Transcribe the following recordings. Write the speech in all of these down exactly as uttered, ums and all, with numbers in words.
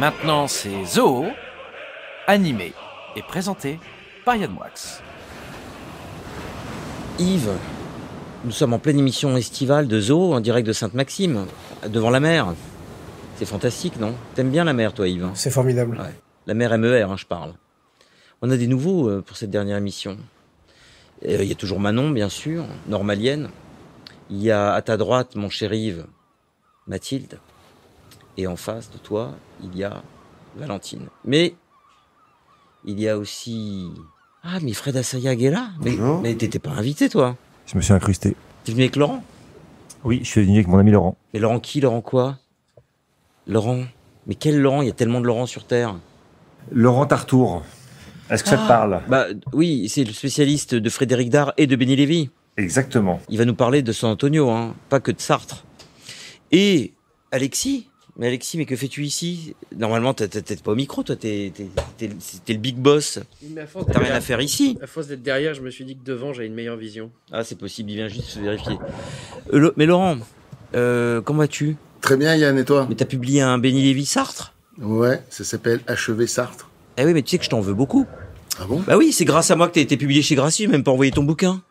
Maintenant, c'est Zoo, animé et présenté par Yann Moix. Yves, nous sommes en pleine émission estivale de Zoo en direct de Sainte-Maxime, devant la mer. C'est fantastique, non? T'aimes bien la mer, toi, Yves? C'est formidable. Ouais. La mer M E R, hein, je parle. On a des nouveaux euh, pour cette dernière émission. Il euh, y a toujours Manon, bien sûr, normalienne. Il y a à ta droite, mon cher Yves, Mathilde. Et en face de toi, il y a Valentine. Mais il y a aussi... Ah, mais Fred Assayag est là. Mais, mais t'étais pas invité, toi? Je me suis incrusté. T'es venu avec Laurent? Oui, je suis venu avec mon ami Laurent. Mais Laurent qui? Laurent quoi? Laurent? Mais quel Laurent? Il y a tellement de Laurent sur Terre. Laurent Tartour. Est-ce que ah, ça te parle? Bah oui, c'est le spécialiste de Frédéric Dard et de Benny Lévy. Exactement. Il va nous parler de San Antonio, hein, pas que de Sartre. Et Alexis? Mais Alexis, mais que fais-tu ici? Normalement, t'es pas au micro, toi, t'es le big boss. T'as rien à faire ici. À force d'être derrière, je me suis dit que devant, j'avais une meilleure vision. Ah, c'est possible, il vient juste se vérifier. Euh, mais Laurent, euh, comment vas-tu? Très bien, Yann, et toi? Mais t'as publié un Benny Lévy Sartre? Ouais, ça s'appelle Achever Sartre. Eh oui, mais tu sais que je t'en veux beaucoup. Ah bon? Bah oui, c'est grâce à moi que t'as été publié chez Grasset, j'ai même pas envoyé ton bouquin.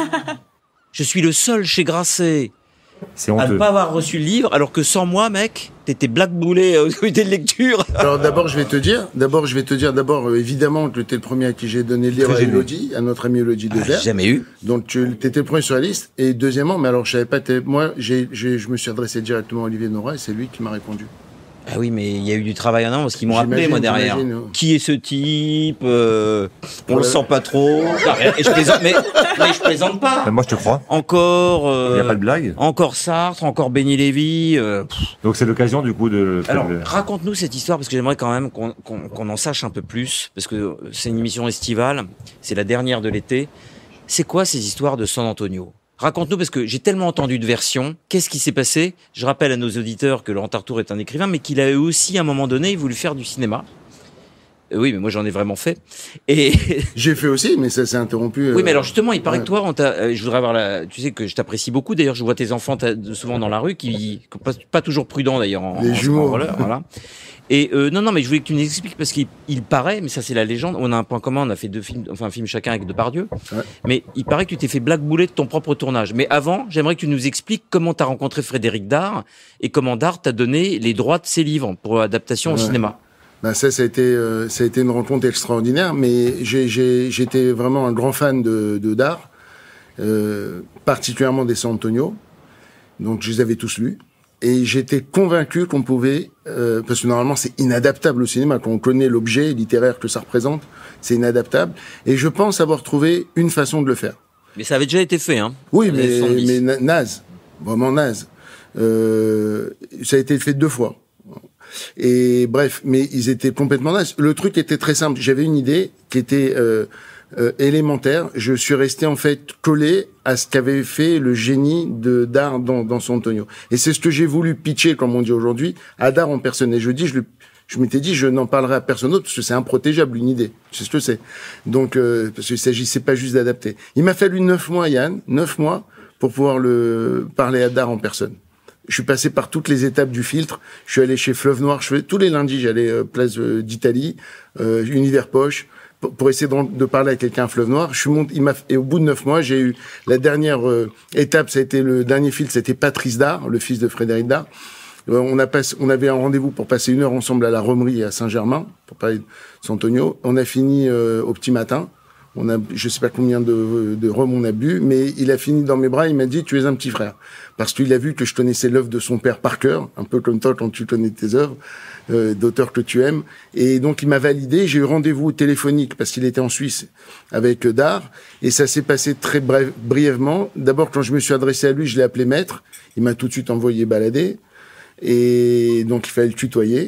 Je suis le seul chez Grasset c'est honteux. À ne pas avoir reçu le livre, alors que sans moi, mec, t'étais blackboulé au comité de lecture. Alors d'abord, je vais te dire, d'abord, je vais te dire, d'abord, euh, évidemment, tu étais le premier à qui j'ai donné le livre à Elodie, à notre amie Elodie ah, Devers. Jamais eu. Donc tu étais le premier sur la liste. Et deuxièmement, mais alors je savais pas, moi, j'ai, j'ai, je me suis adressé directement à Olivier Nora et c'est lui qui m'a répondu. Ah oui, mais il y a eu du travail en amont parce qu'ils m'ont appelé, moi, derrière. Qui est ce type euh, On le sent pas trop. Et je plaisante, mais, mais je plaisante pas. Mais moi, je te crois. Encore... Il euh, n'y a pas de blague. Encore Sartre, encore Benny Lévy. Euh, Donc c'est l'occasion, du coup, de... Alors, raconte-nous cette histoire, parce que j'aimerais quand même qu'on qu'on, qu'on en sache un peu plus, parce que c'est une émission estivale, c'est la dernière de l'été. C'est quoi ces histoires de San Antonio ? Raconte-nous, parce que j'ai tellement entendu de versions. Qu'est-ce qui s'est passé? Je rappelle à nos auditeurs que Laurent Tartour est un écrivain, mais qu'il a aussi, à un moment donné, voulu faire du cinéma. Euh, oui, mais moi, j'en ai vraiment fait. Et j'ai fait aussi, mais ça s'est interrompu. Euh... Oui, mais alors justement, il paraît ouais. que toi, on t'a, euh, je voudrais avoir la... Tu sais que je t'apprécie beaucoup. D'ailleurs, je vois tes enfants souvent dans la rue, qui, qui pas, pas toujours prudents d'ailleurs. En, Les en, jumeaux. En roller, voilà. Et euh, non, non, mais je voulais que tu nous expliques parce qu'il il paraît, mais ça c'est la légende. On a un point commun, on a fait deux films, enfin un film chacun avec Depardieu. Ouais. Mais il paraît que tu t'es fait blackbouler de ton propre tournage. Mais avant, j'aimerais que tu nous expliques comment t'as rencontré Frédéric Dard et comment Dard t'a donné les droits de ses livres pour adaptation ouais. au cinéma. Ben ça, ça a été, euh, ça a été une rencontre extraordinaire. Mais j'ai, j'ai, j'étais vraiment un grand fan de, de Dard, euh, particulièrement des San Antonio. Donc je les avais tous lus. Et j'étais convaincu qu'on pouvait, euh, parce que normalement c'est inadaptable au cinéma, quand on connaît l'objet littéraire que ça représente, c'est inadaptable. Et je pense avoir trouvé une façon de le faire. Mais ça avait déjà été fait, hein? Oui, mais, mais naze, vraiment naze. Euh, ça a été fait deux fois. Et bref, mais ils étaient complètement nazes. Le truc était très simple. J'avais une idée qui était euh, euh, élémentaire. Je suis resté en fait collé à ce qu'avait fait le génie de Dard dans, dans San Antonio. Et c'est ce que j'ai voulu pitcher, comme on dit aujourd'hui, à Dard en personne. Et je dis, je, je m'étais dit, je n'en parlerai à personne d'autre parce que c'est improtégeable, une idée. C'est ce que c'est. Donc, euh, parce qu'il s'agissait pas juste d'adapter. Il m'a fallu neuf mois, Yann, neuf mois, pour pouvoir le parler à Dard en personne. Je suis passé par toutes les étapes du filtre. Je suis allé chez Fleuve Noir. Je fais, tous les lundis, j'allais euh, place euh, d'Italie, euh, Univers Poche, pour, pour essayer de, de parler à quelqu'un à Fleuve Noir. Je suis monté, il m'a, et au bout de neuf mois, j'ai eu la dernière euh, étape. Ça a été le dernier filtre. C'était Patrice Dard, le fils de Frédéric Dard. Euh, on a passé, on avait un rendez-vous pour passer une heure ensemble à la Romerie à Saint-Germain pour parler de San Antonio. On a fini euh, au petit matin. On a, je sais pas combien de, de rhum on a bu, mais il a fini dans mes bras. Il m'a dit, tu es un petit frère. Parce qu'il a vu que je connaissais l'œuvre de son père par cœur, un peu comme toi quand tu connais tes œuvres, euh, d'auteurs que tu aimes. Et donc, il m'a validé. J'ai eu rendez-vous téléphonique parce qu'il était en Suisse avec Dard. Et ça s'est passé très bref, brièvement. D'abord, quand je me suis adressé à lui, je l'ai appelé maître. Il m'a tout de suite envoyé balader. Et donc, il fallait le tutoyer.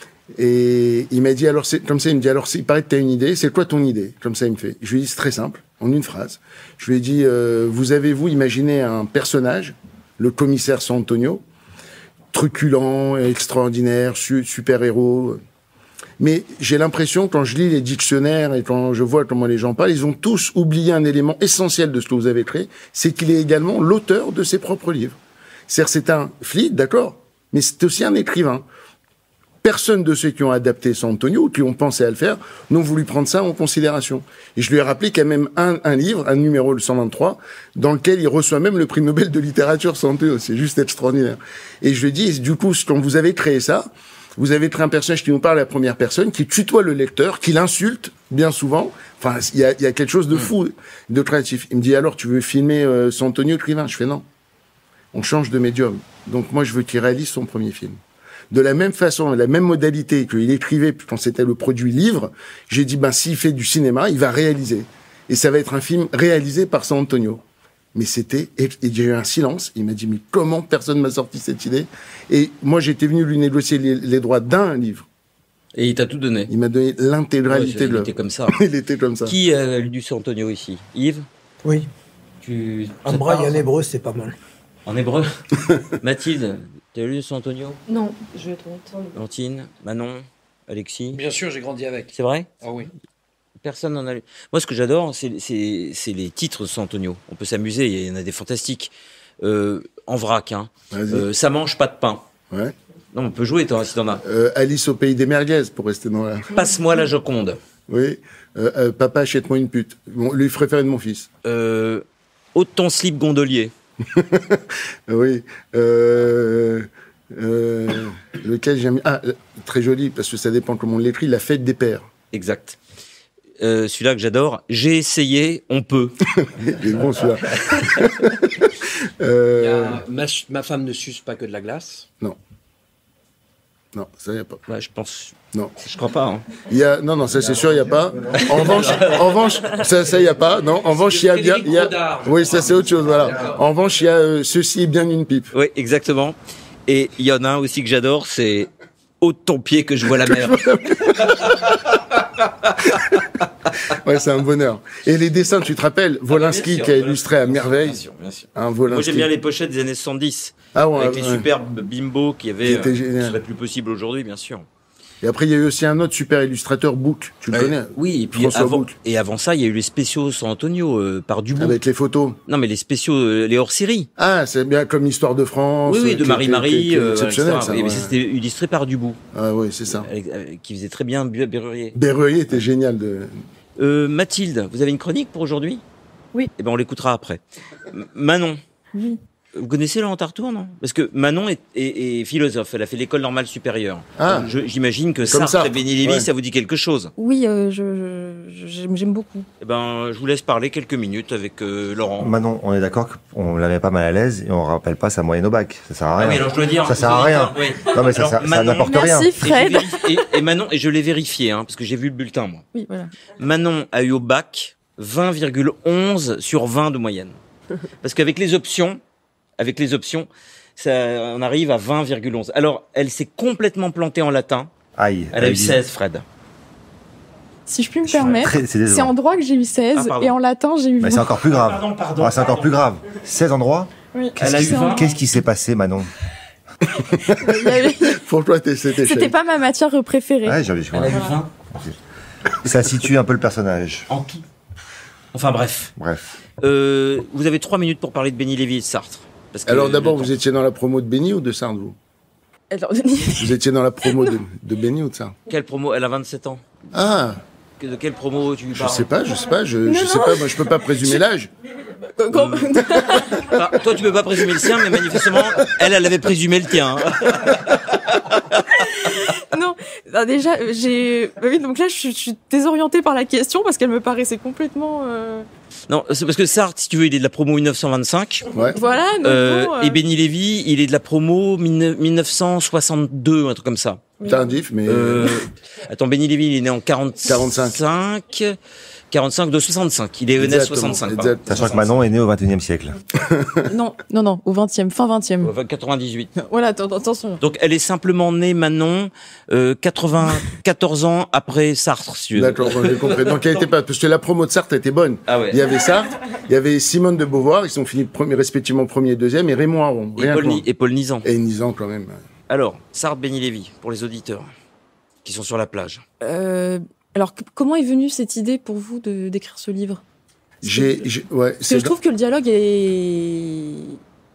Et il m'a dit, alors, c'est, comme ça, il me dit, alors, il paraît que t'as une idée, c'est quoi ton idée? Comme ça, il me fait. Je lui ai dit, c'est très simple, en une phrase. Je lui ai dit, euh, vous avez-vous imaginé un personnage, le commissaire San Antonio, truculent, extraordinaire, su- super-héros. Mais j'ai l'impression, quand je lis les dictionnaires et quand je vois comment les gens parlent, ils ont tous oublié un élément essentiel de ce que vous avez créé, c'est qu'il est également l'auteur de ses propres livres. C'est-à-dire, c'est un flic, d'accord, mais c'est aussi un écrivain. personne de ceux qui ont adapté San Antonio, ou qui ont pensé à le faire, n'ont voulu prendre ça en considération. Et je lui ai rappelé qu'il y a même un, un livre, un numéro, le cent vingt-trois, dans lequel il reçoit même le prix Nobel de littérature San Antonio. C'est juste extraordinaire. Et je lui ai dit, du coup, quand vous avez créé ça, vous avez créé un personnage qui nous parle à la première personne, qui tutoie le lecteur, qui l'insulte, bien souvent. Enfin, il y a, il y a quelque chose de fou, de créatif. Il me dit, alors, tu veux filmer euh, San Antonio écrivain? Je fais non. On change de médium. Donc moi, je veux qu'il réalise son premier film. De la même façon, la même modalité qu'il écrivait quand c'était le produit livre, j'ai dit, ben, s'il fait du cinéma, il va réaliser. Et ça va être un film réalisé par San Antonio. Mais c'était, et il y a eu un silence. Il m'a dit, mais comment personne m'a sorti cette idée? Et moi, j'étais venu lui négocier les, les droits d'un livre. Et il t'a tout donné. Il m'a donné l'intégralité Ouais, de l'œuvre. Il était comme ça. Il était comme ça. Qui a lu du San Antonio ici? Yves? Oui. Tu... Un braille en hébreu, c'est pas mal. En hébreu? Mathilde, tu as lu San Antonio? Non, je vais être honnête. Valentine, Manon, Alexis? Bien sûr, j'ai grandi avec. C'est vrai? Ah oui. Personne n'en a lu. Moi, ce que j'adore, c'est, c'est, c'est les titres de San Antonio. On peut s'amuser, il y en a des fantastiques. Euh, en vrac, hein. Euh, ça mange pas de pain. Ouais. Non, on peut jouer, toi, si t'en as. Euh, Alice au pays des merguez, pour rester dans la... Passe-moi la Joconde. Oui. Euh, euh, papa, achète-moi une pute. Bon, lui préféré de mon fils. Euh, ôte ton slip gondolier. Oui. Euh, euh, lequel j'aime... Ah, euh, très joli, parce que ça dépend comment on l'écrit. La fête des pères. Exact. Euh, celui-là que j'adore. J'ai essayé, on peut. Il est bon, celui-là. Il euh... y a ma, ma femme ne suce pas que de la glace. Non. Non, ça, il n'y a pas. Ouais, je pense... Non. Je crois pas. Hein. Il y a... Non, non, ça, c'est sûr, il n'y a pas. En revanche, en revanche ça, ça, il n'y a pas. Non, en revanche, il y a bien... Il y a... Oui, ça, c'est autre chose, voilà. En revanche, il y a euh, ceci est bien une pipe. Oui, exactement. Et il y en a un aussi que j'adore, c'est ôte ton pied que je vois la mer. Ouais, c'est un bonheur. Et les dessins, tu te rappelles, Wolinski sûr, qui a illustré à merveille. Bien sûr, bien sûr. Un Moi, Wolinski. j'aime bien les pochettes des années soixante-dix. Ah ouais, avec les ouais. superbes bimbos qu'il y avait. Qui étaient euh, géniales. qui serait plus possible aujourd'hui, bien sûr. Et après, il y a eu aussi un autre super illustrateur, Book. Tu le connais? Oui, et puis François avant, Book. et avant ça, il y a eu les spéciaux San Antonio euh, par Dubout. Avec les photos. Non, mais les spéciaux, euh, les hors-série. Ah, c'est bien comme l'histoire de France. Oui, oui, de qui- Marie-Marie, qui- qui- qui est euh, exceptionnel, et cetera. ça. Oui, mais Ouais. c'était illustré par Dubout, Ah oui, c'est ça. avec- avec- qui faisait très bien Bu- Berrurier. Berrurier était génial de... Euh, Mathilde, vous avez une chronique pour aujourd'hui? Oui. Eh ben, on l'écoutera après. M- Manon. Oui. Vous connaissez Laurent Tartour, non? Parce que Manon est, est- est philosophe, elle a fait l'école normale supérieure. Ah. Donc, je- j'imagine que Comme Sartre Sartre, et Béni Lévy, ouais. ça vous dit quelque chose. Oui, euh, je, je- j'aime, j'aime beaucoup. Eh ben, je vous laisse parler quelques minutes avec euh, Laurent. Manon, on est d'accord qu'on la met pas mal à l'aise et on rappelle pas sa moyenne au bac. Ça sert à rien. Ah oui, alors je dois dire. Ça sert à rien. Oui. Non mais ça, Alors, sert- ça Manon- n'apporte rien. Merci Et, j'ai Fred. vérifié- et- et Manon, et je l'ai vérifié, hein, parce que j'ai vu le bulletin, moi. Oui, voilà. Manon a eu au bac vingt virgule onze sur vingt de moyenne. Parce qu'avec les options, avec les options, ça, on arrive à vingt virgule onze. Alors, elle s'est complètement plantée en latin. Aïe. Elle a eu aïe. seize, Fred. Si je puis me Je suis permettre, très- c'est décevant. c'est en droit que j'ai eu seize Ah, pardon. et en latin j'ai eu Mais vingt. c'est encore plus grave. Pardon, pardon. Ah, c'est encore plus grave. seize endroits. Oui. Elle a eu C'est en- vingt. Qu'est-ce qui s'est passé, Manon? Il y avait- Pour toi, t'es- c'était C'était chouette. pas ma matière préférée. Ouais, j'ai- j'ai- Elle a eu vingt Ça situe un peu le personnage. en tout. Enfin bref. Bref. Euh, vous avez trois minutes pour parler de Béni Lévy et de Sartre. Parce que Alors d'abord, le temps- vous étiez dans la promo de Benny ou de Sartre, vous? Alors, Vous étiez dans la promo de, de Benny ou de Sartre? Quelle promo? Elle a vingt-sept ans. Ah, Que- De quelle promo tu je parles? sais pas, je sais pas, je, je sais pas, moi je peux pas présumer l'âge. quand- Enfin, toi, tu peux pas présumer le sien, mais manifestement, elle, elle avait présumé le tien. hein. non, alors déjà, j'ai. bah oui, donc là, je suis, je suis désorientée par la question parce qu'elle me paraissait complètement. euh, Non, c'est parce que Sartre, si tu veux, il est de la promo mille neuf cent vingt-cinq. Ouais. Voilà. Donc Euh, bon, euh, Et Béni Lévy, il est de la promo mille neuf cent soixante-deux, un truc comme ça. Tardif, mais Euh, attends, Béni Lévy, il est né en quarante-cinq. quarante-cinq. quarante-cinq de soixante-cinq. Il est né en Exactement, soixante-cinq. pardon. exact. Sachant que Manon est né au vingt et unième siècle. Non, non, non, au vingtième, fin vingtième. Enfin, quatre-vingt-dix-huit. Voilà, atten- attention. Donc, elle est simplement née, Manon, euh, quatre-vingt-quatorze ans après Sartre, si tu veux. D'accord, j'ai compris. Donc elle était pas, parce que la promo de Sartre était bonne. Ah ouais. Il y avait Sartre, il y avait Simone de Beauvoir, ils sont finis premier, respectivement premier et deuxième, et Raymond Aron. Et Rien Paul, que moi. Ni- et Paul Nizan. Et Nizan quand même. Alors, Sartre, Béni Lévy, pour les auditeurs qui sont sur la plage. Euh, alors, c- comment est venue cette idée pour vous de d'écrire ce livre? J'ai, j'ai- ouais, Parce que c'est je trouve que le dialogue est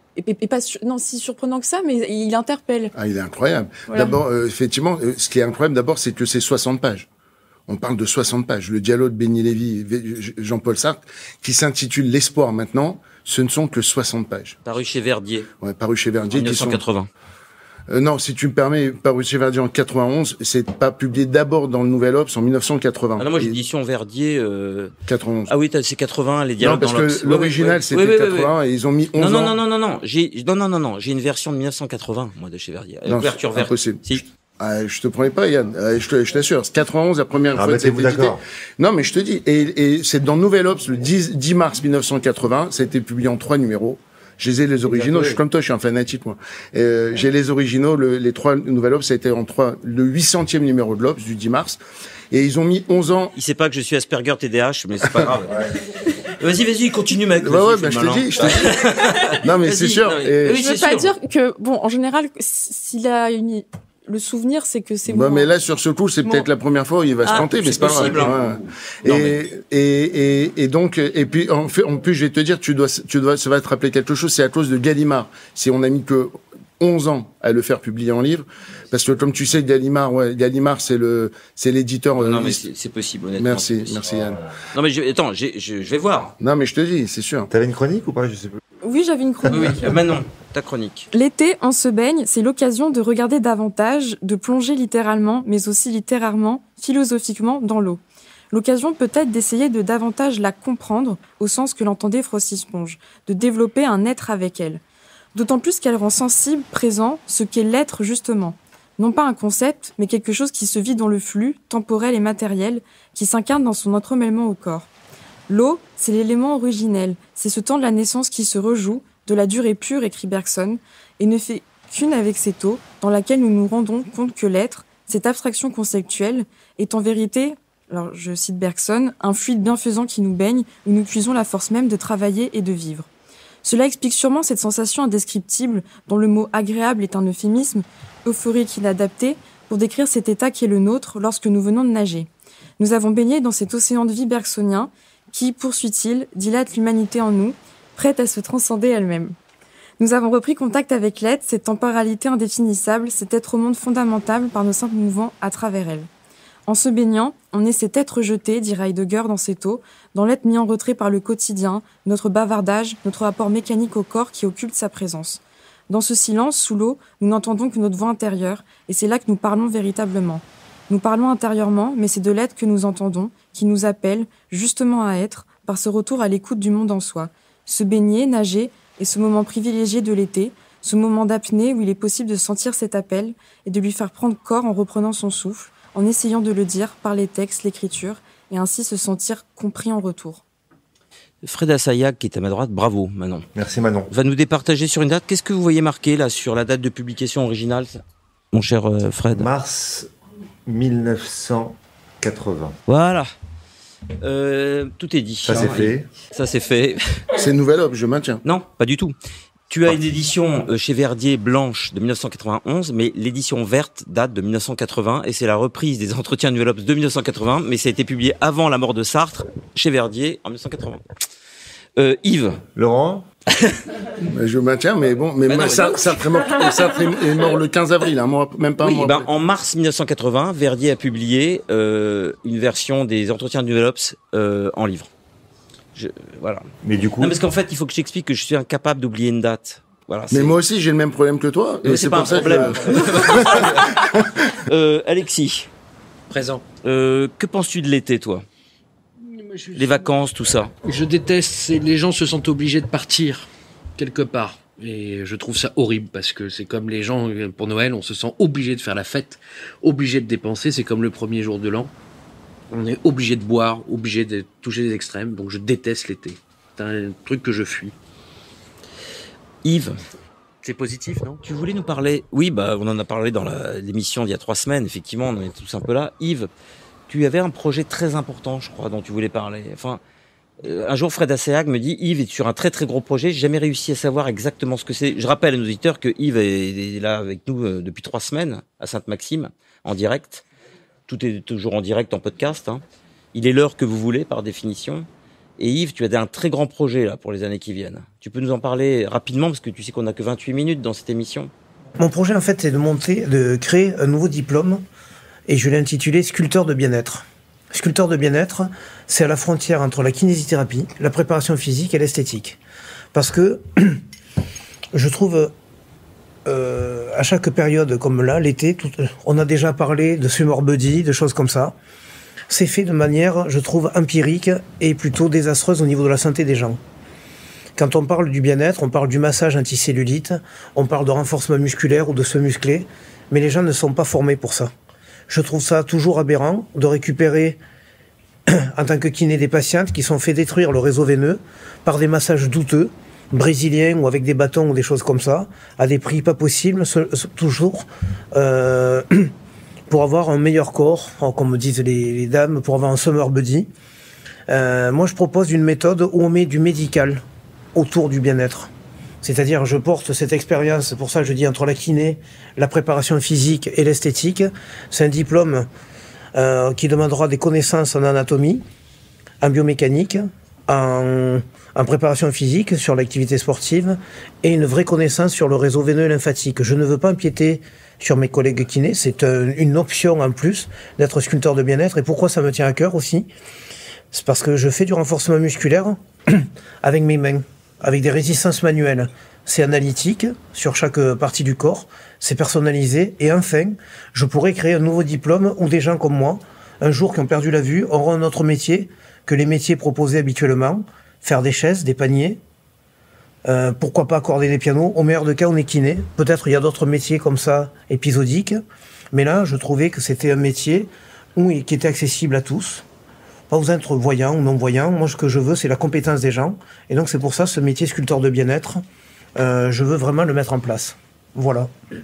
et, et pas su- non si surprenant que ça, mais il interpelle. Ah, il est incroyable. Voilà. D'abord, euh, effectivement, euh, ce qui est incroyable d'abord, c'est que c'est soixante pages. On parle de soixante pages. Le dialogue Béni Lévy, Jean-Paul Sartre, qui s'intitule L'espoir maintenant, ce ne sont que soixante pages. Paru chez Verdier. Ouais, paru chez Verdier. En dix-neuf cent quatre-vingts. Euh, non, si tu me permets, paru chez Verdier en quatre-vingt-onze, c'est pas publié d'abord dans le Nouvel Obs en dix-neuf cent quatre-vingts. Ah non, moi j'ai Et l'édition Verdier. Euh... quatre-vingt-onze. Ah oui, t'as- c'est quatre-vingts, les Non, dialogues parce dans l'Obs. que l'original, Ouais, ouais, c'était ouais, ouais, ouais, quatre-vingts, et ils ont mis onze non, ans. non, non, non, non, non, j'ai, non, non, non, non, j'ai une version de dix-neuf cent quatre-vingts, moi, de chez Verdier. Non, Couverture c'est verte. impossible. Si. Ah, je te promets pas, Yann. Ah, je, te, je t'assure. C'est quatre-vingt-onze, la première Ah, fois que ça a mettez-vous été édité. d'accord. Non, mais je te dis. Et, et c'est dans Nouvel Obs, le dix, dix mars mille neuf cent quatre-vingts. Ça a été publié en trois numéros. Je les ai, les originaux. Je suis comme toi, je suis un fanatique, moi. Euh, j'ai les originaux, le, les trois Nouvel Obs, ça a été en trois, le huit centième numéro de l'Obs, du dix mars. Et ils ont mis onze ans. Il sait pas que je suis Asperger T D A H, mais c'est pas grave. Vas-y, vas-y, continue, mec. Ouais, Vas-y, ouais, fais bah, le je malin. te dis, je te dis. Non, mais Vas-y, c'est sûr. non, mais- Et- Oui, Je veux c'est pas sûr. dire que bon, en général, s'il a une le souvenir, c'est que c'est Bah, moi. mais là, sur ce coup, c'est Bon. peut-être la première fois où il va se Ah, tenter, mais c'est c'est pas possible, grave. hein. Ouais. Non, Et, mais- et, et, et donc, et puis, en fait, en plus, je vais te dire, tu dois, tu dois, ça va te rappeler quelque chose, c'est à cause de Gallimard. Si on a mis que onze ans à le faire publier en livre, parce que comme tu sais, Gallimard, ouais, Gallimard, c'est le, c'est l'éditeur. Non, euh, mais c'est, c'est possible, honnêtement. Merci, c'est possible. merci Yann. Non, mais je, attends, j'ai, je, je vais voir. Non, mais je te dis, c'est sûr. T'avais une chronique ou pas? Je sais plus. Oui, j'avais une chronique. Oui, oui. Euh, Manon, ta chronique. L'été, on se baigne, c'est l'occasion de regarder davantage, de plonger littéralement, mais aussi littérairement, philosophiquement, dans l'eau. L'occasion peut-être d'essayer de davantage la comprendre, au sens que l'entendait Frosty Sponge, de développer un être avec elle. D'autant plus qu'elle rend sensible, présent, ce qu'est l'être justement. Non pas un concept, mais quelque chose qui se vit dans le flux, temporel et matériel, qui s'incarne dans son entremêlement au corps. L'eau, c'est l'élément originel, c'est ce temps de la naissance qui se rejoue, de la durée pure, écrit Bergson, et ne fait qu'une avec cette eau, dans laquelle nous nous rendons compte que l'être, cette abstraction conceptuelle, est en vérité, alors je cite Bergson, un fluide bienfaisant qui nous baigne, où nous puisons la force même de travailler et de vivre. Cela explique sûrement cette sensation indescriptible, dont le mot agréable est un euphémisme, euphorique inadapté, pour décrire cet état qui est le nôtre lorsque nous venons de nager. Nous avons baigné dans cet océan de vie bergsonien, qui, poursuit-il, dilate l'humanité en nous, prête à se transcender elle-même. Nous avons repris contact avec l'être, cette temporalité indéfinissable, cet être au monde fondamental par nos simples mouvements à travers elle. En se baignant, on est cet être jeté, dit Heidegger dans cette eau, dans l'être mis en retrait par le quotidien, notre bavardage, notre rapport mécanique au corps qui occulte sa présence. Dans ce silence, sous l'eau, nous n'entendons que notre voix intérieure, et c'est là que nous parlons véritablement. Nous parlons intérieurement, mais c'est de l'être que nous entendons, qui nous appelle, justement à être, par ce retour à l'écoute du monde en soi. Se baigner, nager, est ce moment privilégié de l'été, ce moment d'apnée où il est possible de sentir cet appel et de lui faire prendre corps en reprenant son souffle, en essayant de le dire par les textes, l'écriture, et ainsi se sentir compris en retour. Fred Assayag, qui est à ma droite, bravo, Manon. Merci Manon. Va nous départager sur une date. Qu'est-ce que vous voyez marqué, là, sur la date de publication originale, mon cher euh, Fred? Mars mille neuf cent quatre-vingts. Voilà. Euh, tout est dit. Ça c'est hein. fait. Ça c'est fait. C'est Nouvel Obs, je maintiens. Non, pas du tout. Tu as une édition euh, chez Verdier blanche de mille neuf cent quatre-vingt-onze, mais l'édition verte date de mille neuf cent quatre-vingts et c'est la reprise des entretiens Nouvel Obs de mille neuf cent quatre-vingts, mais ça a été publié avant la mort de Sartre chez Verdier en mille neuf cent quatre-vingts. Euh, Yves. Laurent? Mais je maintiens, mais bon, mais Bah moi, non, ça, ça est mort, ça est mort le quinze avril, un mois, même pas un Oui, mois ben, après. en mars mille neuf cent quatre-vingts, Verdier a publié euh, une version des entretiens de Nouvel Obs euh, en livre. Je, voilà. Mais du coup, Non, parce qu'en fait, il faut que j'explique que je suis incapable d'oublier une date. Voilà. Mais c'est- moi aussi, j'ai le même problème que toi. Mais Et c'est c'est pas pour un ça problème. que, euh, Alexis, Présent. euh, que penses-tu de l'été, toi? Je, Les vacances, tout ça. je déteste, c'est les gens se sentent obligés de partir quelque part. Et je trouve ça horrible parce que c'est comme les gens, pour Noël, on se sent obligé de faire la fête, obligé de dépenser, c'est comme le premier jour de l'an. On est obligé de boire, obligé de toucher des extrêmes, donc je déteste l'été. C'est un truc que je fuis. Yves, C'est positif, non? tu voulais nous parler... Oui, bah, on en a parlé dans la- l'émission d'il y a trois semaines, effectivement, on en est tous un peu là. Yves, tu avais un projet très important, je crois, dont tu voulais parler. Enfin, euh, un jour, Fred Assayag me dit, Yves est sur un très très gros projet, j'ai jamais réussi à savoir exactement ce que c'est. Je rappelle à nos auditeurs que Yves est, est là avec nous euh, depuis trois semaines, à Sainte-Maxime, en direct. Tout est toujours en direct, en podcast. Hein. Il est l'heure que vous voulez, par définition. Et Yves, tu as un très grand projet là pour les années qui viennent. Tu peux nous en parler rapidement parce que tu sais qu'on n'a que vingt-huit minutes dans cette émission. Mon projet, en fait, c'est de monter, de créer un nouveau diplôme et je l'ai intitulé sculpteur de bien-être. Sculpteur de bien-être, c'est à la frontière entre la kinésithérapie, la préparation physique et l'esthétique. Parce que je trouve, euh, à chaque période comme là, l'été, tout, on a déjà parlé de swimmer body, de choses comme ça. C'est fait de manière, je trouve, empirique et plutôt désastreuse au niveau de la santé des gens. Quand on parle du bien-être, on parle du massage anticellulite, on parle de renforcement musculaire ou de se muscler, mais les gens ne sont pas formés pour ça. Je trouve ça toujours aberrant de récupérer, en tant que kiné, des patientes qui sont fait détruire le réseau veineux par des massages douteux, brésiliens ou avec des bâtons ou des choses comme ça, à des prix pas possibles, toujours euh, pour avoir un meilleur corps, comme me disent les, les dames, pour avoir un summer body. Euh, moi, je propose une méthode où on met du médical autour du bien-être. C'est-à-dire, je porte cette expérience, c'est pour ça que je dis entre la kiné, la préparation physique et l'esthétique. C'est un diplôme euh, qui demandera des connaissances en anatomie, en biomécanique, en, en préparation physique, sur l'activité sportive, et une vraie connaissance sur le réseau veineux et lymphatique. Je ne veux pas empiéter sur mes collègues kinés, c'est un, une option en plus d'être sculpteur de bien-être. Et pourquoi ça me tient à cœur aussi ? C'est parce que je fais du renforcement musculaire avec mes mains, avec des résistances manuelles. C'est analytique sur chaque partie du corps, c'est personnalisé. Et enfin, je pourrais créer un nouveau diplôme où des gens comme moi, un jour qui ont perdu la vue, auront un autre métier que les métiers proposés habituellement. Faire des chaises, des paniers, euh, pourquoi pas accorder des pianos. Au meilleur des cas, on est kiné. Peut-être il y a d'autres métiers comme ça, épisodiques. Mais là, je trouvais que c'était un métier où, qui était accessible à tous. Pas besoin d'être voyant ou non-voyant. Moi, ce que je veux, c'est la compétence des gens. Et donc, c'est pour ça, ce métier sculpteur de bien-être, euh, je veux vraiment le mettre en place. Voilà.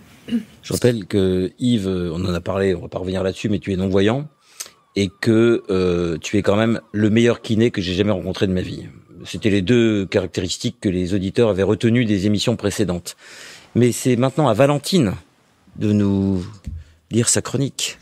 Je rappelle que Yves, on en a parlé, on va pas revenir là-dessus, mais tu es non-voyant et que euh, tu es quand même le meilleur kiné que j'ai jamais rencontré de ma vie. C'était les deux caractéristiques que les auditeurs avaient retenues des émissions précédentes. Mais c'est maintenant à Valentine de nous lire sa chronique.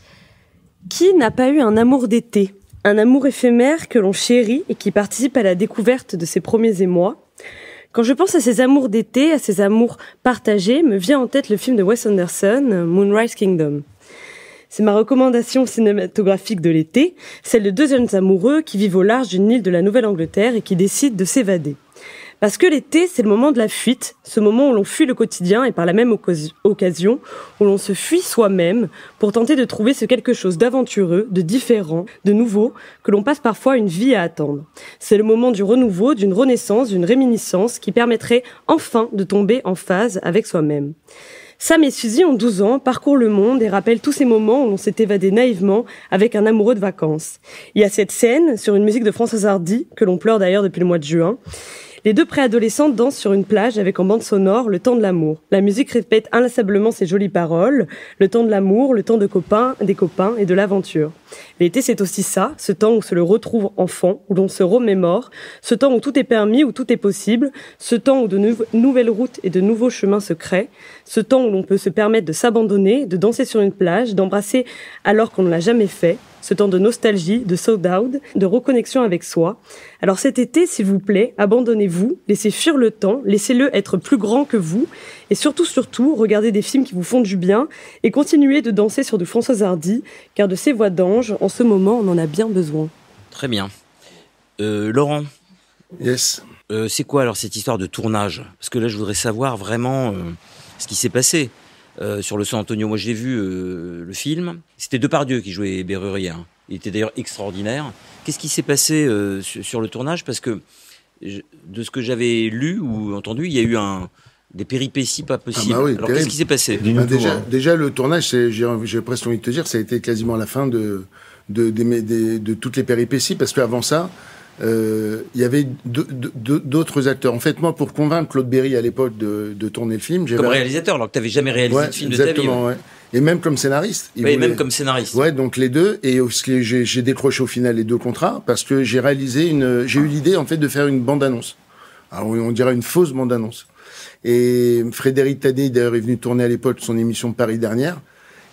Qui n'a pas eu un amour d'été ? Un amour éphémère que l'on chérit et qui participe à la découverte de ses premiers émois. Quand je pense à ces amours d'été, à ces amours partagés, me vient en tête le film de Wes Anderson, Moonrise Kingdom. C'est ma recommandation cinématographique de l'été, celle de deux jeunes amoureux qui vivent au large d'une île de la Nouvelle-Angleterre et qui décident de s'évader. Parce que l'été, c'est le moment de la fuite, ce moment où l'on fuit le quotidien et par la même occasion, où l'on se fuit soi-même pour tenter de trouver ce quelque chose d'aventureux, de différent, de nouveau, que l'on passe parfois une vie à attendre. C'est le moment du renouveau, d'une renaissance, d'une réminiscence qui permettrait enfin de tomber en phase avec soi-même. Sam et Suzy ont douze ans, parcourent le monde et rappellent tous ces moments où l'on s'est évadé naïvement avec un amoureux de vacances. Il y a cette scène sur une musique de Françoise Hardy, que l'on pleure d'ailleurs depuis le mois de juin. Les deux préadolescents dansent sur une plage avec en bande sonore le temps de l'amour. La musique répète inlassablement ces jolies paroles, le temps de l'amour, le temps de copains, des copains et de l'aventure. L'été, c'est aussi ça, ce temps où se le retrouve enfant, où l'on se remémore, ce temps où tout est permis, où tout est possible, ce temps où de nou- nouvelles routes et de nouveaux chemins se créent, ce temps où l'on peut se permettre de s'abandonner, de danser sur une plage, d'embrasser alors qu'on ne l'a jamais fait, ce temps de nostalgie, de sold-out, de reconnexion avec soi. Alors cet été, s'il vous plaît, abandonnez-vous, laissez fuir le temps, laissez-le être plus grand que vous, et surtout, surtout, regardez des films qui vous font du bien, et continuez de danser sur de Françoise Hardy, car de ces voix d'ange, en ce moment, on en a bien besoin. Très bien. Euh, Laurent. Yes. Euh, c'est quoi alors cette histoire de tournage ? Parce que là, je voudrais savoir vraiment euh, ce qui s'est passé. Euh, sur le San Antonio, moi j'ai vu euh, le film. C'était Depardieu qui jouait Bérurier. Hein. Il était d'ailleurs extraordinaire. Qu'est-ce qui s'est passé euh, sur, sur le tournage ? Parce que je, de ce que j'avais lu ou entendu, il y a eu un, des péripéties pas possibles. Ah bah oui, alors terrible. qu'est-ce qui s'est passé ? Bah, déjà, déjà, le tournage, c'est, j'ai, j'ai presque envie de te dire, ça a été quasiment la fin de, de, de, de, de, de toutes les péripéties, parce qu'avant ça, euh, il y avait deux, deux, d'autres acteurs. En fait, moi, pour convaincre Claude Berry à l'époque de, de tourner le film, j'avais... Comme réalisateur, alors que tu n'avais jamais réalisé ouais, de film de ta vie. Exactement, ouais. Et même comme scénariste. Oui, voulait... même comme scénariste. Ouais, donc les deux. Et aussi, j'ai, j'ai décroché au final les deux contrats parce que j'ai réalisé une, j'ai eu l'idée, en fait, de faire une bande-annonce. Alors, on dirait une fausse bande-annonce. Et Frédéric Tadé, d'ailleurs, est venu tourner à l'époque son émission Paris Dernière.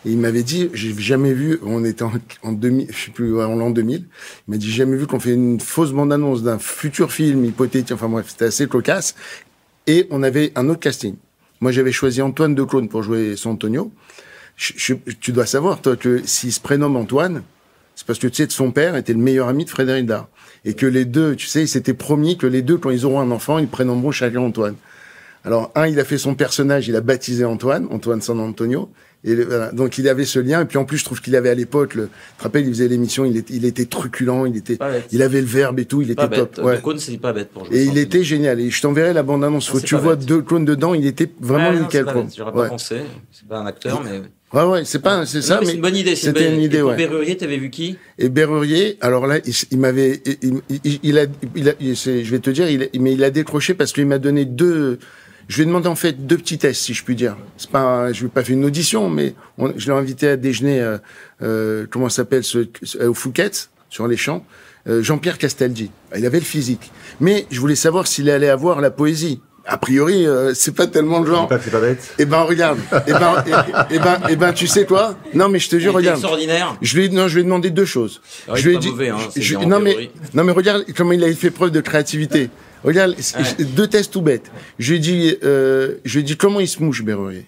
Et il m'avait dit, j'ai jamais vu, on était en, en deux mille, je sais plus, en l'an deux mille, il m'a dit, j'ai jamais vu qu'on fait une fausse bande-annonce d'un futur film hypothétique, enfin bref, c'était assez cocasse. Et on avait un autre casting. Moi, j'avais choisi Antoine Decaunes pour jouer San Antonio. Je, je, tu dois savoir, toi, que s'il se prénomme Antoine, c'est parce que, tu sais, son père était le meilleur ami de Frédéric Dard. Et que les deux, tu sais, ils s'étaient promis que les deux, quand ils auront un enfant, ils prénommeront chacun Antoine. Alors, un, il a fait son personnage, il a baptisé Antoine, Antoine San Antonio. Et le, voilà. Donc, il avait ce lien. Et puis, en plus, je trouve qu'il avait à l'époque, le, tu te rappelles, il faisait l'émission, il était, il était truculent, il était, il avait le verbe et tout, il pas était bête. top. Ouais. Decaunes, c'est pas bête pour jouer. Et il était bête. Génial. Et je t'enverrai la bande-annonce. Faut que tu vois deux clones dedans, il était vraiment ouais, nickel, quoi. J'aurais ouais. pas pensé. C'est pas un acteur, mais. Ouais, ouais, c'est pas, c'est ça, non, mais, mais c'est une bonne idée. C'était une, une idée, et ouais. Berrurier, t'avais vu qui? Et Berrurier, alors là, il, il m'avait, il, il, il a, il a, il, je vais te dire, il, mais il a décroché parce qu'il m'a donné deux. Je lui ai demandé en fait deux petits tests, si je puis dire. C'est pas, je lui ai pas fait une audition, mais on, je l'ai invité à déjeuner. Euh, euh, comment ça s'appelle ce, au Fouquet's, sur les champs. Euh, Jean-Pierre Castaldi. Il avait le physique, mais je voulais savoir s'il allait avoir la poésie. A priori, euh, c'est pas tellement le genre. C'est pas bête. Eh ben regarde. Eh ben, eh, eh ben, eh ben, tu sais quoi? Non, mais je te jure, regarde. Extraordinaire. Je lui ai, non, je lui ai demandé deux choses. Alors, je lui ai pas dit, mauvais, hein, je, non mais, non mais regarde comment il a fait preuve de créativité. Regarde, ouais. Deux tests tout bêtes. Je lui ai dit, euh, je lui ai dit comment il se mouche, Berrurier.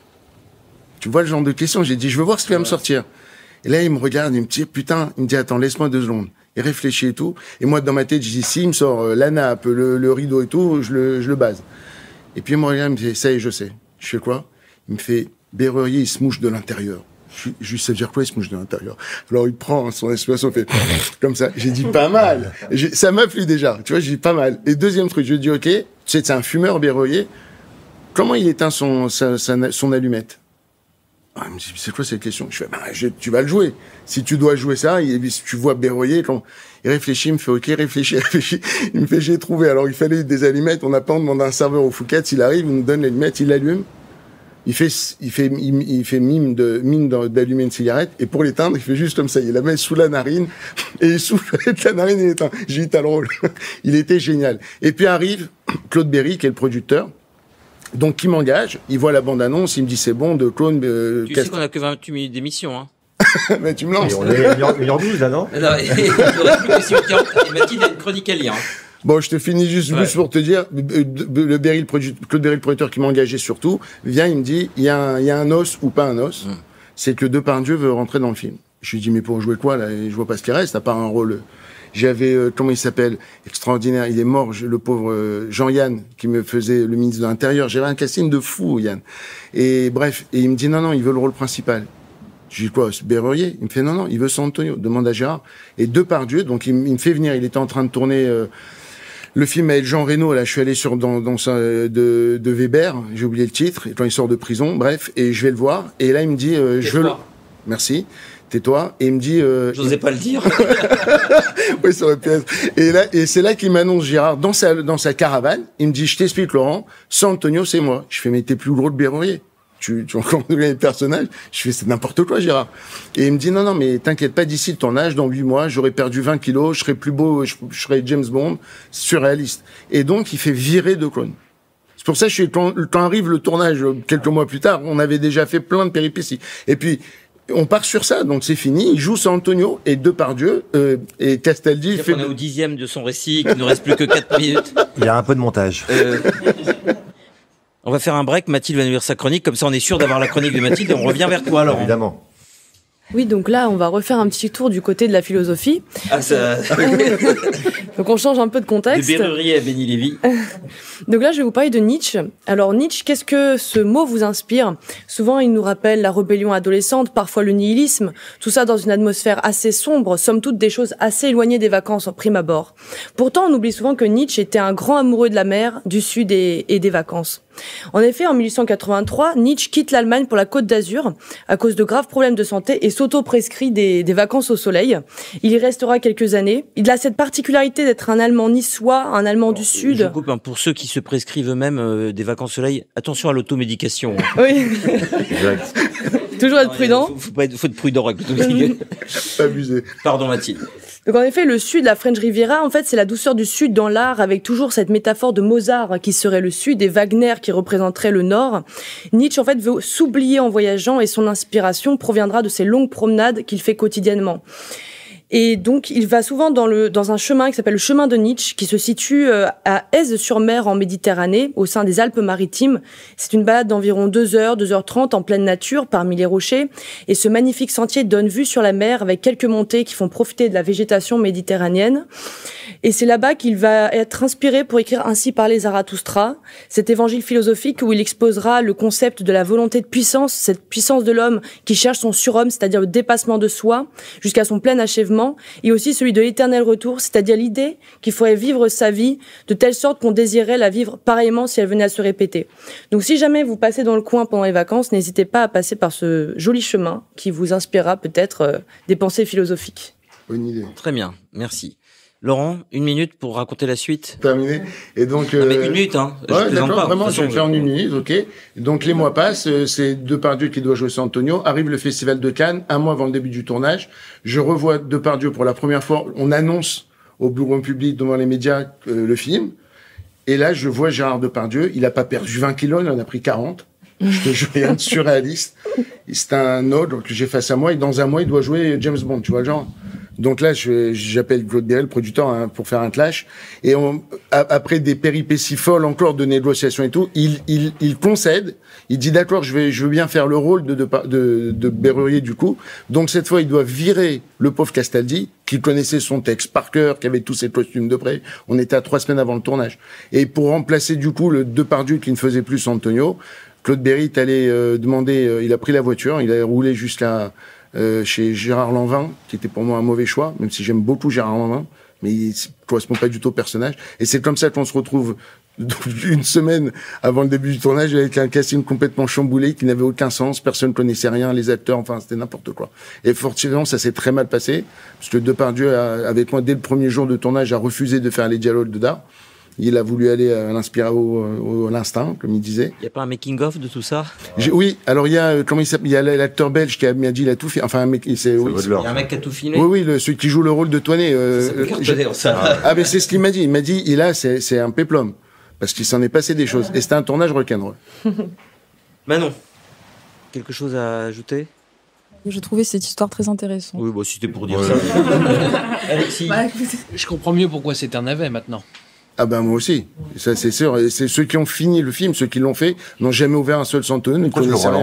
Tu vois le genre de question. J'ai dit, je veux voir ce qu'il va ouais. me sortir. Et là, il me regarde, il me dit, putain, il me dit, attends, laisse-moi deux secondes. Il réfléchit et tout. Et moi, dans ma tête, je dis, si, il me sort euh, la nappe, le, le rideau et tout, je le, je le base. Et puis, il me regarde, il me dit, ça y est, je sais. Je fais quoi? Il me fait, Berrurier, il se mouche de l'intérieur. Je, je lui sais dire quoi, il se mouche de l'intérieur. Alors, il prend son expression, fait comme ça. J'ai dit, pas mal. J'ai, ça m'a plu déjà. Tu vois, j'ai dit, pas mal. Et deuxième truc, je lui ai dit, OK, tu sais, c'est un fumeur, Berrurier. Comment il éteint son, sa, sa, son allumette? Ah, il me dit, c'est quoi cette question? Je fais, bah, je, tu vas le jouer. Si tu dois jouer ça, il, si tu vois Berrurier, quand il réfléchit, il me fait, OK, réfléchis, réfléchis. Il me fait, j'ai trouvé. Alors, il fallait des allumettes. On n'a pas demandé à un serveur au Fouquet's. Il arrive, il nous donne l'allumette, il l'allume. Il fait, il fait, il, il fait mime de, mine d'allumer une cigarette, et pour l'éteindre, il fait juste comme ça. Il la met sous la narine, et il souffle avec la narine et il éteint. J'ai dit, t'as le rôle. Il était génial. Et puis arrive Claude Berry, qui est le producteur. Donc, qui m'engage. Il voit la bande-annonce, il me dit, c'est bon, de Claude, euh, Tu sais qu'on a que vingt-huit minutes d'émission, hein. Mais tu me lances. Et on est une heure douze, là, non? Non, il reste plus que six quarante, et Mathilde a une chronique à lire, hein. Bon, je te finis juste, ouais. juste pour te dire, le Berry, le producteur, Claude Berry, le producteur qui m'a engagé surtout, vient, il me dit, il y a un, il y a un os ou pas un os. Mm. C'est que Depardieu veut rentrer dans le film. Je lui dis, mais pour jouer quoi, là? Je vois pas ce qui reste, à part un rôle. J'avais, euh, comment il s'appelle? Extraordinaire. Il est mort, je, le pauvre euh, Jean-Yann, qui me faisait le ministre de l'Intérieur. J'avais un casting de fou, Yann. Et bref. Et il me dit, non, non, il veut le rôle principal. Je dis quoi, c'est Berrurier? Il me fait, non, non, il veut San Antonio. Demande à Gérard. Et Depardieu, donc il, il me fait venir, il était en train de tourner, euh, le film avec Jean Reno, là, je suis allé sur dans, dans sa, de, de Weber, j'ai oublié le titre, et quand il sort de prison, bref, et je vais le voir, et là il me dit, euh, je veux le... Merci, tais-toi, et il me dit... Euh, J'osais pas le dire. Oui, ça aurait pu être. Et là, et c'est là qu'il m'annonce Gérard, dans sa, dans sa caravane, il me dit, je t'explique Laurent, San Antonio c'est moi. Je fais, mais t'es plus gros que Berrurier. Tu, tu encore les personnages. Je fais, c'est n'importe quoi, Gérard. Et il me dit, non, non, mais t'inquiète pas, d'ici le tournage, dans huit mois, j'aurais perdu vingt kilos, je serais plus beau, je, je serais James Bond, surréaliste. Et donc, il fait virer Decaunes. C'est pour ça que je suis, quand, quand arrive le tournage, quelques mois plus tard, on avait déjà fait plein de péripéties. Et puis, on part sur ça, donc c'est fini. Il joue San Antonio et Depardieu, euh, et Castaldi fait... fait... On est au dixième de son récit, qu'il ne reste plus que quatre minutes. Il y a un peu de montage. Euh... On va faire un break, Mathilde va nous lire sa chronique, comme ça on est sûr d'avoir la chronique de Mathilde et on revient vers toi, Laurent. Évidemment. Oui, donc là, on va refaire un petit tour du côté de la philosophie. Ah, ça... Donc on change un peu de contexte. De Berrurier à Benny Lévy. Donc là, je vais vous parler de Nietzsche. Alors Nietzsche, qu'est-ce que ce mot vous inspire? Souvent, il nous rappelle la rébellion adolescente, parfois le nihilisme, tout ça dans une atmosphère assez sombre, somme toute des choses assez éloignées des vacances en prime abord. Pourtant, on oublie souvent que Nietzsche était un grand amoureux de la mer, du sud et, et des vacances. En effet, en mille huit cent quatre-vingt-trois, Nietzsche quitte l'Allemagne pour la Côte d'Azur à cause de graves problèmes de santé et s'auto-prescrit des, des vacances au soleil. Il y restera quelques années. Il a cette particularité d'être un Allemand niçois, un Allemand Alors, du Sud. Je coupe, hein, pour ceux qui se prescrivent eux-mêmes euh, des vacances au soleil, attention à l'automédication. Hein. Oui. Toujours être prudent. Il faut, faut, faut être prudent avec l'automédication. Abusé. Pardon Mathilde. Donc en effet, le sud, la French Riviera, en fait, c'est la douceur du sud dans l'art, avec toujours cette métaphore de Mozart qui serait le sud et Wagner qui représenterait le nord. Nietzsche, en fait, veut s'oublier en voyageant et son inspiration proviendra de ces longues promenades qu'il fait quotidiennement. Et donc, il va souvent dans le dans un chemin qui s'appelle le chemin de Nietzsche, qui se situe à Aise-sur-Mer en Méditerranée, au sein des Alpes-Maritimes. C'est une balade d'environ deux heures, deux heures trente en pleine nature, parmi les rochers. Et ce magnifique sentier donne vue sur la mer, avec quelques montées qui font profiter de la végétation méditerranéenne. Et c'est là-bas qu'il va être inspiré pour écrire Ainsi parlait Zarathustra, cet évangile philosophique où il exposera le concept de la volonté de puissance, cette puissance de l'homme qui cherche son surhomme, c'est-à-dire le dépassement de soi, jusqu'à son plein achèvement, et aussi celui de l'éternel retour, c'est-à-dire l'idée qu'il faudrait vivre sa vie de telle sorte qu'on désirait la vivre pareillement si elle venait à se répéter. Donc si jamais vous passez dans le coin pendant les vacances, n'hésitez pas à passer par ce joli chemin qui vous inspirera peut-être euh, des pensées philosophiques. Bonne idée. Très bien, merci. Laurent, une minute pour raconter la suite. Terminé. Et donc, non, mais euh... une minute, hein. Je ouais, plaisante d'accord, pas. vraiment, De toute je vais façon, le faire en une minute, ok. Donc, les mois passent, euh, c'est Depardieu qui doit jouer San Antonio. Arrive le festival de Cannes, un mois avant le début du tournage. Je revois Depardieu pour la première fois. On annonce au grand public, devant les médias, euh, le film. Et là, je vois Gérard Depardieu. Il a pas perdu vingt kilos, il en a pris quarante. Je te jure, rien de surréaliste. C'est un autre que j'ai face à moi. Et dans un mois, il doit jouer James Bond, tu vois, genre. Donc là, je, j'appelle Claude Berel, le producteur, hein, pour faire un clash. Et on, a, après des péripéties folles encore de négociations et tout, il, il, il concède. Il dit d'accord, je vais, je veux bien faire le rôle de, de, de, de Berrurier du coup. Donc cette fois, il doit virer le pauvre Castaldi, qui connaissait son texte par cœur, qui avait tous ses costumes de près. On était à trois semaines avant le tournage. Et pour remplacer du coup le Depardieu qui ne faisait plus Antonio, Claude Berry est allé euh, demander, euh, il a pris la voiture, il a roulé jusqu'à Euh, chez Gérard Lanvin, qui était pour moi un mauvais choix, même si j'aime beaucoup Gérard Lanvin, mais il ne correspond pas du tout au personnage. Et c'est comme ça qu'on se retrouve une semaine avant le début du tournage avec un casting complètement chamboulé, qui n'avait aucun sens, personne ne connaissait rien, les acteurs, enfin c'était n'importe quoi. Et forcément, ça s'est très mal passé, parce que Depardieu, a, avec moi, dès le premier jour de tournage, a refusé de faire les dialogues de Dard. Il a voulu aller à l'inspira au, au, à l'instinct, comme il disait. Il n'y a pas un making-of de tout ça? J'ai, oui, alors il y a, comment il s'appelle, il y a l'acteur belge qui a, m'a dit, il a tout fait, enfin, un mec, c'est, oui, il y a un mec qui a tout filmé? Oui, oui, le, celui qui joue le rôle de Toinet. Euh, euh, ça. Ah, mais c'est ce qu'il m'a dit. Il m'a dit, il a, c'est, c'est un péplum. Parce qu'il s'en est passé des choses. Et c'était un tournage rock'n'roll. Manon, quelque chose à ajouter? J'ai trouvé cette histoire très intéressante. Oui, bon, si c'était pour dire ouais. ça. Alexis. Bah, je comprends mieux pourquoi c'est un navet maintenant. Ah ben moi aussi, ça c'est sûr. Et c'est ceux qui ont fini le film, ceux qui l'ont fait, n'ont jamais ouvert un seul Santonio, ne connaissent rien.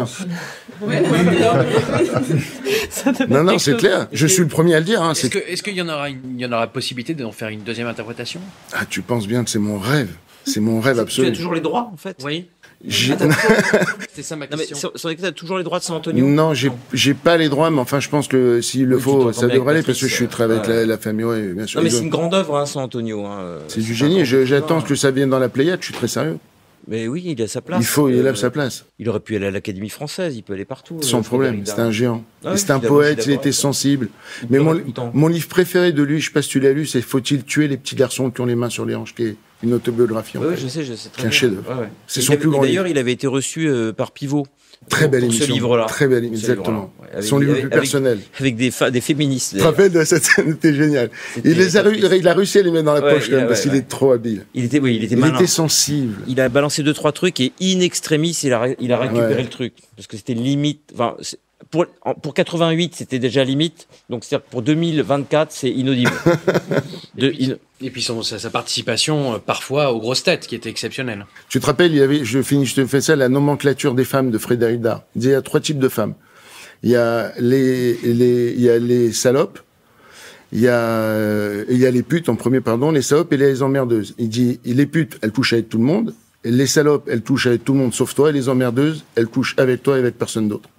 Non, non, c'est clair. Je suis le premier à le dire. Hein. Est-ce, que, est-ce qu'il y en aura, une, il y en aura possibilité d'en faire une deuxième interprétation? Ah, tu penses bien que c'est mon rêve. C'est mon rêve absolu. Tu as toujours les droits, en fait? Oui. J'ai... C'est ça ma question. Non, mais sur, sur tu as toujours les droits de San Antonio? Non, j'ai, j'ai pas les droits, mais enfin, je pense que s'il le oui, faut, ça devrait aller, parce que je suis très avec ouais. la, la famille, ouais, bien sûr. Non, mais c'est une grande œuvre, hein, San Antonio. Hein. C'est, c'est du génie. Je, j'attends que ça vienne dans la Pléiade, je suis très sérieux. Mais oui, il a sa place. Il faut, il euh, a sa place. Il aurait pu aller à l'Académie française, il peut aller partout. Sans euh, problème, c'était un géant. Ah oui, c'était un il poète, il était sensible. Il Mais mon, mon livre préféré de lui, je sais pas si tu l'as lu, c'est Faut-il tuer les petits garçons qui ont les mains sur les hanches, qui est une autobiographie. En oui, fait. je sais, je sais. C'est un chef-d'œuvre. Ouais, ouais. C'est et son il avait, plus grand D'ailleurs, livre. il avait été reçu euh, par Pivot. Très belle pour émission. Ce livre-là. Très belle, exactement. Ouais, avec, son livre avec, plus personnel. Avec, avec des, fa- des féministes. Tu te rappelles de cette scène? C'était génial. C'était il, les a, il a réussi à les mettre dans la ouais, poche, quand même, ouais, parce qu'il ouais. est trop habile. Il était, oui, il était il malin. était sensible. Il a balancé deux, trois trucs et in extremis, il a, il a récupéré ouais. le truc. Parce que c'était limite, enfin, pour, pour quatre-vingt-huit, c'était déjà limite. Donc, c'est-à-dire que pour deux mille vingt-quatre, c'est inaudible. de, et puis, in... et puis son, sa, sa participation, euh, parfois, aux grosses têtes, qui était exceptionnelle. Tu te rappelles, il y avait, je finis, je te fais ça, la nomenclature des femmes de Frédéric Dard. Il disait, il y a trois types de femmes. Il y a les, les, il y a les salopes, il y a, il y a les putes en premier, pardon, les salopes et les emmerdeuses. Il dit, les putes, elles couchent avec tout le monde. Et les salopes, elles couchent avec tout le monde sauf toi. Et les emmerdeuses, elles couchent avec toi et avec personne d'autre.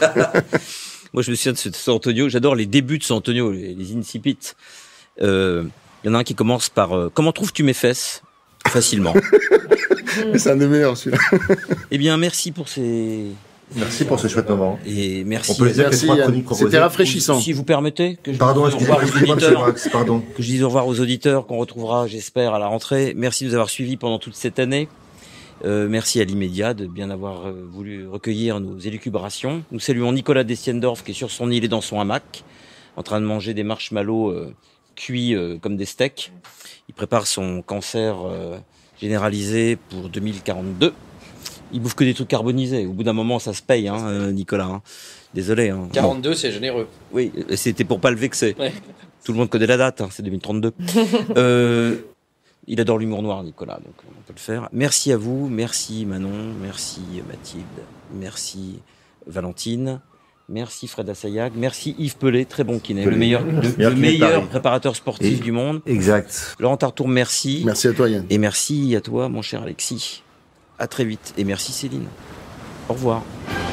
Moi, je me souviens de ce San Antonio. J'adore les débuts de San Antonio, les, les incipits. Euh, il y en a un qui commence par euh, comment trouves-tu mes fesses? Facilement. C'est un des meilleurs, celui-là. Eh bien, merci pour ces. Merci pour ce chouette moment. Et merci. On peut les dire merci, que trois chroniques proposées. C'était rafraîchissant. Si vous permettez que je Pardon, dise au revoir aux excusez-moi, monsieur auditeurs, Max, pardon. que je dise au revoir aux auditeurs qu'on retrouvera, j'espère, à la rentrée. Merci de nous avoir suivis pendant toute cette année. Euh, merci à l'Immédiat de bien avoir euh, voulu recueillir nos élucubrations. Nous saluons Nicolas Destiendorf qui est sur son île et dans son hamac, en train de manger des marshmallows euh, cuits euh, comme des steaks. Il prépare son cancer euh, généralisé pour deux mille quarante-deux. Il bouffe que des trucs carbonisés. Au bout d'un moment, ça se paye, hein, euh, Nicolas. Hein. Désolé. Hein. quarante-deux, bon. C'est généreux. Oui, c'était pour pas le vexer. Ouais. Tout le monde connaît la date, hein, c'est deux mille trente-deux. euh, il adore l'humour noir, Nicolas, donc on peut le faire. Merci à vous, merci Manon, merci Mathilde, merci Valentine, merci Fred Assayag, merci Yves Pelé, très bon kiné, le meilleur, le, le meilleur préparateur sportif Et, du monde. Exact. Laurent Tartour, merci. Merci à toi, Yann. Et merci à toi, mon cher Alexis. À très vite. Et merci Céline. Au revoir.